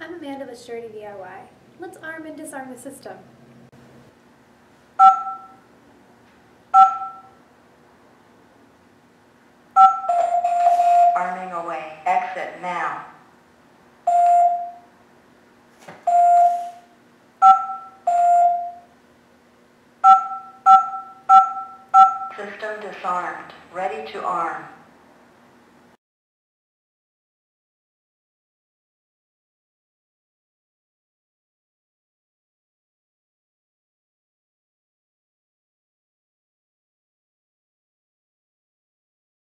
I'm Amanda with suretyDIY. Let's arm and disarm the system. Arming away. Exit now. System disarmed. Ready to arm.